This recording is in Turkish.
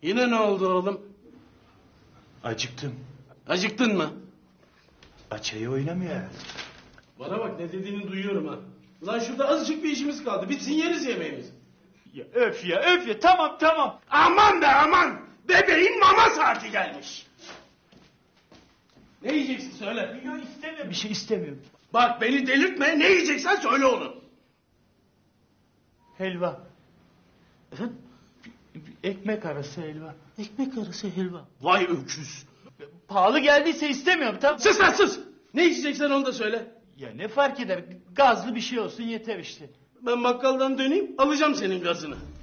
Yine ne oldu oğlum? Acıktım. Acıktın mı? Açayı oynamıyor herhalde. Bana bak, ne dediğini duyuyorum ha. Ulan şurada azıcık bir işimiz kaldı. Bitsin yeriz yemeğimizi. Ya öf ya, tamam. Aman be aman! Bebeğin mama saati gelmiş. Ne yiyeceksin söyle. Ya istemiyorum. Bir şey istemiyorum. Bak beni delirtme, ne yiyeceksen söyle onu. Helva. Efendim? Ekmek arası helva. Ekmek arası helva. Vay öküz. Pahalı geldiyse istemiyorum, tamam. Sus lan sus! Ne içeceksen onu da söyle. Ya ne fark eder? Gazlı bir şey olsun yeter işte. Ben bakkaldan döneyim, alacağım senin gazını.